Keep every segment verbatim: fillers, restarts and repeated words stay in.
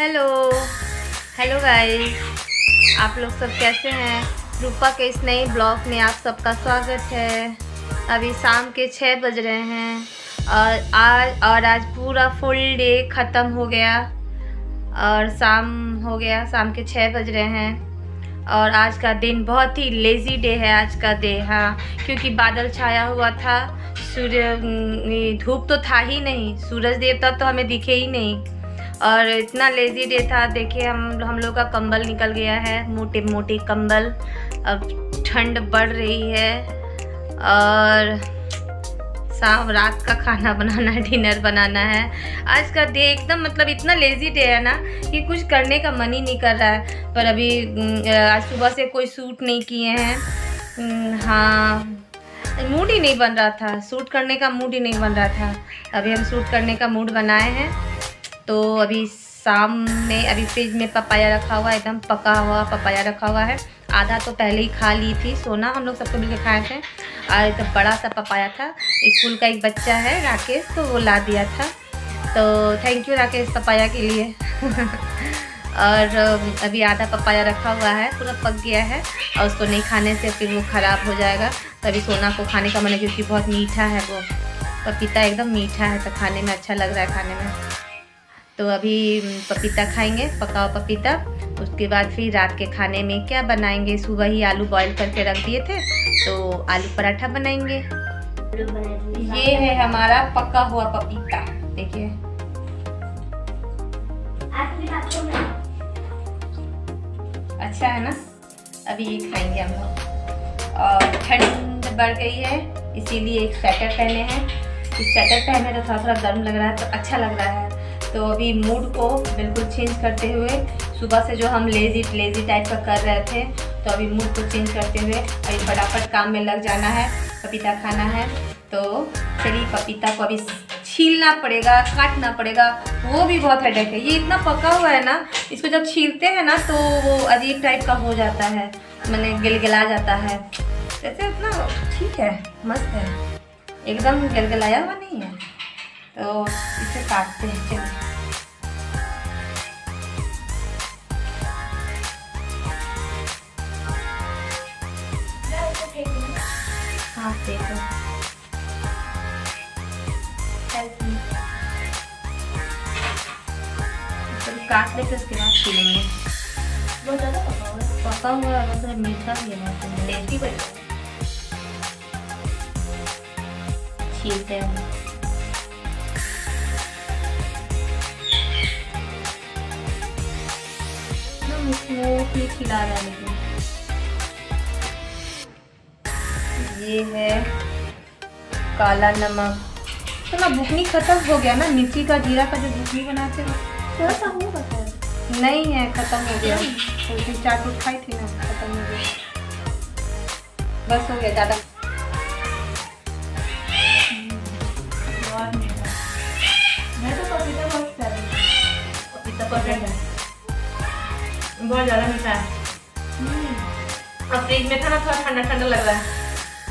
Hello hello guys, आप लोग सब कैसे हैं। रूपा के इस नए ब्लॉग में आप सबका स्वागत है। अभी शाम के छः बज रहे हैं और आज और आज पूरा फुल डे ख़त्म हो गया और शाम हो गया, शाम के छः बज रहे हैं और आज का दिन बहुत ही लेज़ी डे है आज का डे। हाँ, क्योंकि बादल छाया हुआ था, सूर्य धूप तो था ही नहीं, सूरज देवता तो हमें दिखे ही नहीं और इतना लेज़ी डे था। देखिए हम हम लोग का कंबल निकल गया है, मोटे मोटे कंबल। अब ठंड बढ़ रही है और शाम रात का खाना बनाना है, डिनर बनाना है। आज का डे एकदम मतलब इतना लेज़ी डे है ना कि कुछ करने का मन ही नहीं कर रहा है। पर अभी आज सुबह से कोई सूट नहीं किए हैं। हाँ, मूड ही नहीं बन रहा था, सूट करने का मूड ही नहीं बन रहा था। अभी हम सूट करने का मूड बनाए हैं। तो अभी शाम में अभी फ्रिज में पपाया रखा हुआ है, एकदम पका हुआ पपाया रखा हुआ है। आधा तो पहले ही खा ली थी, सोना हम लोग सबको मिलकर खाए थे और एक तो बड़ा सा पपाया था। स्कूल का एक बच्चा है राकेश, तो वो ला दिया था, तो थैंक यू राकेश पपाया के लिए। और अभी आधा पपाया रखा हुआ है, पूरा पक गया है और उसको नहीं खाने से फिर वो ख़राब हो जाएगा। तो अभी सोना को खाने का मन है क्योंकि बहुत मीठा है, वो पपीता एकदम मीठा है, तो खाने में अच्छा लग रहा है खाने में। तो अभी पपीता खाएंगे, पकाओ पपीता। उसके बाद फिर रात के खाने में क्या बनाएंगे। सुबह ही आलू बॉईल करके रख दिए थे, तो आलू पराठा बनाएंगे। ये है हमारा पका हुआ पपीता, देखिए। अच्छा है ना, अभी ये खाएंगे हम लोग। और ठंड बढ़ गई है इसीलिए एक स्वेटर पहने हैं। इस स्वेटर पहने तो थोड़ा थोड़ा गर्म लग रहा है, तो अच्छा लग रहा है। तो अभी मूड को बिल्कुल चेंज करते हुए, सुबह से जो हम लेजी लेजी टाइप का कर रहे थे, तो अभी मूड को चेंज करते हुए अभी फटाफट काम में लग जाना है, पपीता खाना है। तो चलिए पपीता को अभी छीलना पड़ेगा, काटना पड़ेगा, वो भी बहुत हेडेक है। ये इतना पका हुआ है ना, इसको जब छीलते हैं ना तो वो अजीब टाइप का हो जाता है, मैंने गिलगिला जाता है। जैसे इतना ठीक है, मस्त है, एकदम गिलगिलाया हुआ नहीं है। तो इसे काटते हैं, चलिए। हाँ देखो, तो काट लेते उसके बाद छीलेंगे। बहुत ज़्यादा पका हुआ है, पका हुआ है मतलब मीठा भी है, टेस्टी बन छीलते हैं। स्मूथली खिला रहा है। लेकिन ये है काला नमक। तो ना बुकनी खत्म हो गया ना, मिर्ची का जीरा का जो बुकनी बनाते हैं थोड़ा सा हो बता है। नहीं है, खत्म हो गया। तो चाट उठ खाई थी ना, खत्म हो गया, बस हो गया ज़्यादा। मैं तो पपीता बहुत पपीता पसंद है, बहुत ज़्यादा मीठा है। और फ्रिज में था ना, थोड़ा ठंडा ठंडा लग रहा है,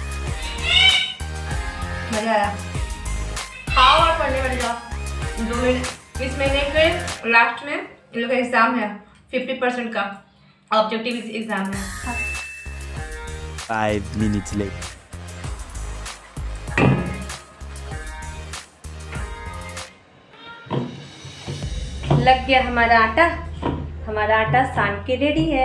मजा आया। खाओ और पढ़ने बैठ जाओ। दो मिनट इस महीने के लास्ट में इन लोग का एग्जाम है, फिफ्टी परसेंट का ऑब्जेक्टिव एग्जाम है। फाइव मिनट्स लेटर लग गया हमारा आटा। हमारा आटा सान के रेडी है।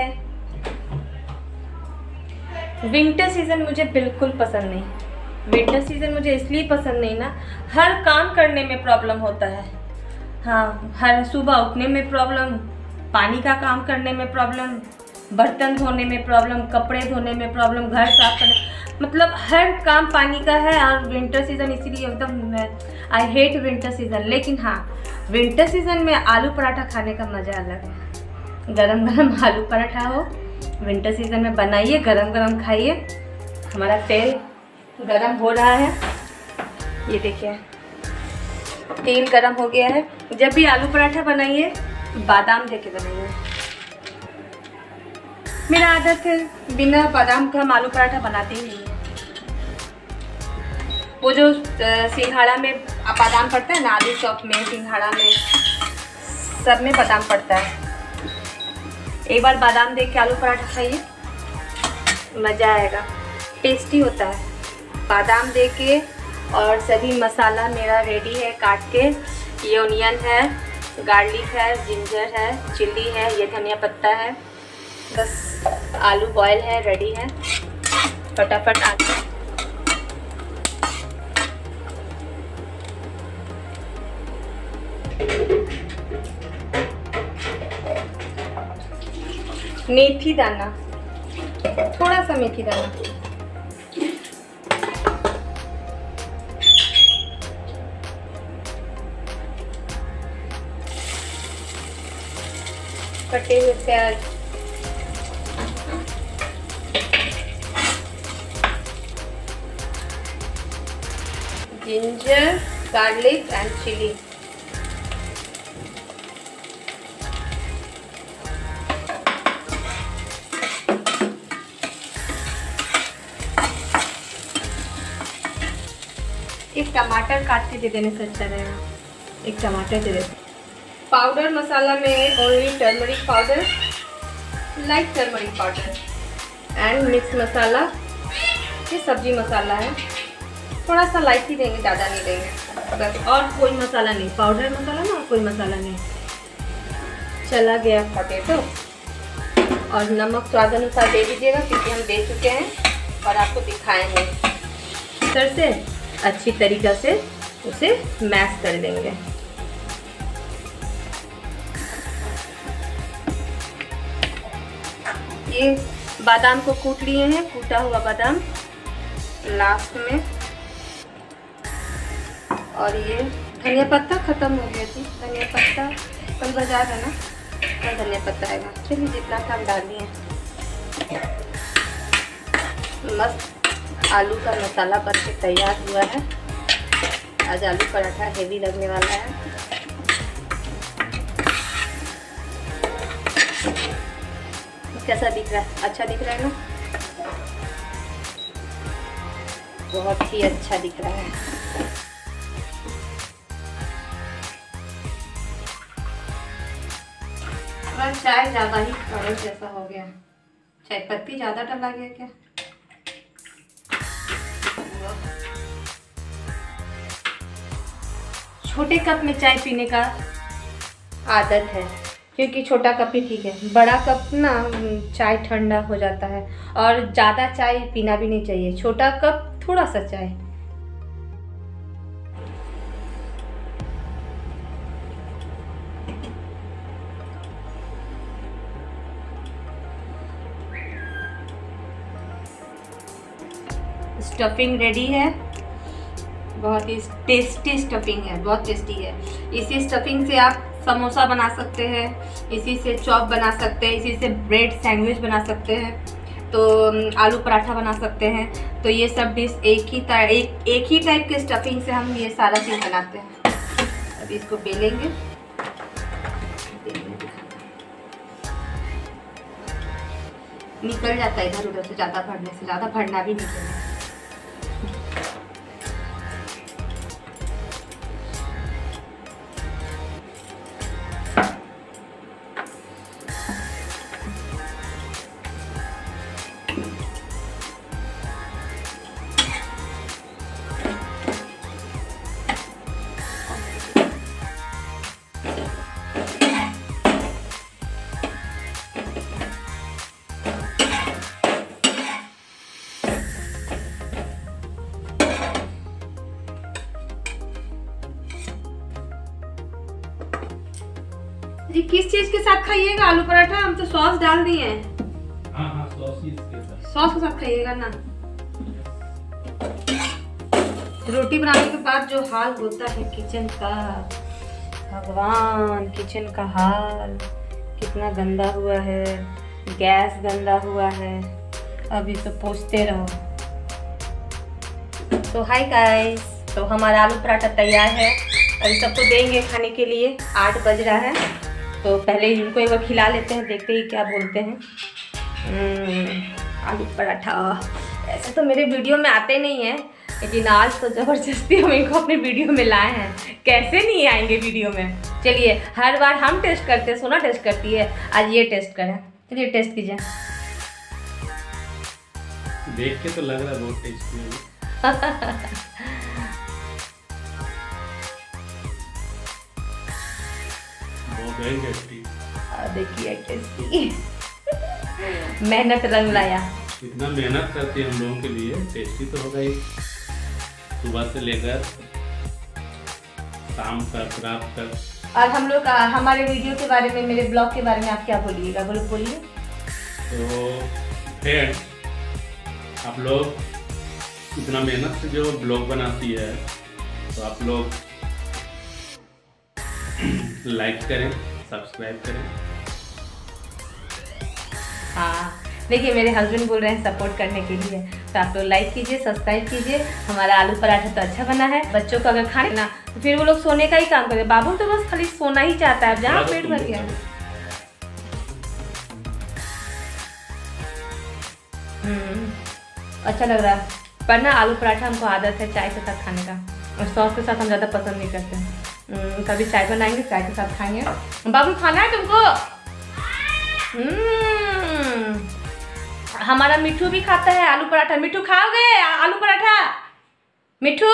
विंटर सीजन मुझे बिल्कुल पसंद नहीं। विंटर सीजन मुझे इसलिए पसंद नहीं ना, हर काम करने में प्रॉब्लम होता है। हाँ, हर सुबह उठने में प्रॉब्लम, पानी का काम करने में प्रॉब्लम, बर्तन धोने में प्रॉब्लम, कपड़े धोने में प्रॉब्लम, घर साफ करने, मतलब हर काम पानी का है। और विंटर सीजन इसीलिए एकदम आई हेट विंटर सीजन। लेकिन हाँ, विंटर सीजन में आलू पराठा खाने का मज़ा अलग है। गरम गरम आलू पराठा हो, विंटर सीजन में बनाइए, गरम गरम खाइए। हमारा तेल गरम हो रहा है, ये देखिए तेल गरम हो गया है। जब भी आलू पराठा बनाइए बादाम देके बनाइए। मेरा आदत है बिना बादाम का हम आलू पराठा बनाते ही नहीं है। वो जो सिंघाड़ा में बादाम पड़ता है ना, आलू चॉप में, सिंघाड़ा में, सब में बादाम पड़ता है। एक बार बादाम देख के आलू पराठा खाइए, मज़ा आएगा, टेस्टी होता है। बादाम दे के और सभी मसाला मेरा रेडी है काट के। ये ओनियन है, गार्लिक है, जिंजर है, चिल्ली है, ये धनिया पत्ता है, बस आलू बॉयल है, रेडी है। फटाफट आलू मेथी दाना, थोड़ा सा मेथी दाना, कटे हुए प्याज, जिंजर, गार्लिक एंड चिली। एक टमाटर काट के दे देने से अच्छा रहेगा, एक टमाटर दे देते। पाउडर मसाला में only turmeric powder, light turmeric powder and mix masala. ये सब्जी मसाला है, थोड़ा सा लाइट ही देंगे, ज़्यादा नहीं देंगे बस। और कोई मसाला नहीं, पाउडर मसाला ना, कोई मसाला नहीं। चला गया पोटैटो और नमक स्वाद अनुसार दे दीजिएगा, क्योंकि हम दे चुके हैं और आपको दिखाएंगे। इधर से अच्छी तरीक़ा से उसे मैश कर देंगे। ये बादाम को कूट लिए हैं, कूटा हुआ बादाम लास्ट में। और ये धनिया पत्ता ख़त्म हो गया थी, धनिया पत्ता कल बाजार है ना, कल धनिया पत्ता आएगा। चलिए जितना था हम डाल दिए। मस्त आलू का मसाला बन के तैयार हुआ है। आज आलू पराठा हेवी लगने वाला है। कैसा दिख रहा है? अच्छा दिख रहा है ना? बहुत ही अच्छा दिख रहा है। थोड़ा चाय ज़्यादा ही कड़क जैसा हो गया, चाय पत्ती ज़्यादा डला गया क्या? छोटे कप में चाय पीने का आदत है, क्योंकि छोटा कप ही ठीक है। बड़ा कप ना चाय ठंडा हो जाता है और ज़्यादा चाय पीना भी नहीं चाहिए। छोटा कप थोड़ा सा चाय। स्टफिंग रेडी है, बहुत ही टेस्टी स्टफिंग है, बहुत टेस्टी है। इसी स्टफिंग से आप समोसा बना सकते हैं, इसी से चॉप बना सकते हैं, इसी से ब्रेड सैंडविच बना सकते हैं, तो आलू पराठा बना सकते हैं। तो ये सब डिश एक ही तरह एक एक ही टाइप के स्टफिंग से हम ये सारा चीज़ बनाते हैं। अभी इसको बेलेंगे, निकल जाता है इधर उधर से, ज़्यादा भरने से, ज़्यादा भरना भी नहीं चाहिए। जी किस चीज के साथ खाइएगा आलू पराठा? हम तो सॉस डाल दिए हैं। हाँ हाँ सॉस के साथ, सॉस के साथ खाइएगा ना। रोटी बनाने के बाद जो हाल होता है किचन का, भगवान, किचन का हाल कितना गंदा हुआ है। गैस गंदा हुआ है, अभी तो पोंछते रहो। तो हाय गाइस, तो हमारा आलू पराठा तैयार है। अभी सबको देंगे खाने के लिए। आठ बज रहा है, तो पहले इनको एक बार खिला लेते हैं, देखते ही क्या बोलते हैं। आलू पराठा ऐसे तो मेरे वीडियो में आते नहीं हैं, लेकिन आज तो ज़बरदस्ती हम इनको अपने वीडियो में लाए हैं, कैसे नहीं आएंगे वीडियो में। चलिए, हर बार हम टेस्ट करते हैं, सोना टेस्ट करती है, आज ये टेस्ट करें। चलिए टेस्ट कीजिए। देख के तो लग रहा है बहुत टेस्टी है। बहुत टेस्टी। देखिए टेस्टी। मेहनत रंग लाया। इतना मेहनत करती है हम लोगों के लिए, टेस्टी तो होगा ही। सुबह से लेकर शाम तक, रात तक। और हम लोग हमारे वीडियो के बारे में, मेरे ब्लॉग के बारे में आप क्या बोलिएगा? बोलो बोलिए। तो फ्रेंड्स, आप लोग इतना मेहनत से जो ब्लॉग बनाती है, तो आप लोग लाइक करें, सब्सक्राइब करें। हाँ, देखिए मेरे हस्बैंड बोल रहे हैं सपोर्ट करने के लिए, तो आप लोग लाइक कीजिए, सब्सक्राइब कीजिए। हमारा आलू पराठा तो अच्छा बना है। बच्चों को अगर खाने ना तो फिर वो लोग सोने का ही काम करें। बाबू तो बस खाली सोना ही चाहता है, जहाँ पेट भर गया। हम्म अच्छा लग रहा है, पर ना आलू पराठा हमको आदत है चाय के साथ खाने का, और सॉस के साथ हम ज़्यादा पसंद नहीं करते। कभी चाय बनाएंगे, चाय के साथ खाएंगे। बाबू खाना है तुमको? हमारा मिठू भी खाता है आलू पराठा। मिठू खाओगे आलू पराठा? मिठू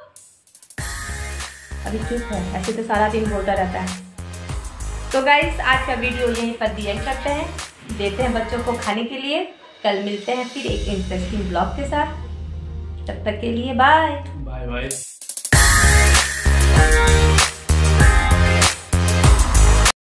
अभी चुप है, ऐसे तो सारा दिन बोलता रहता है। तो गाइस, आज का वीडियो यहीं पर दी एंड करते हैं, देते हैं बच्चों को खाने के लिए। कल मिलते हैं फिर एक इंटरेस्टिंग ब्लॉग के साथ। तब तक के लिए बाय बाय बाय।